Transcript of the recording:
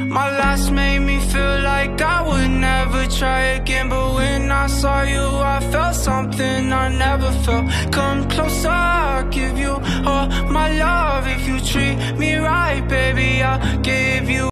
My last made me feel like I would never try again, but when I saw you I felt something I never felt. Come closer, I'll give you all my love. If you treat me right, baby, I'll give you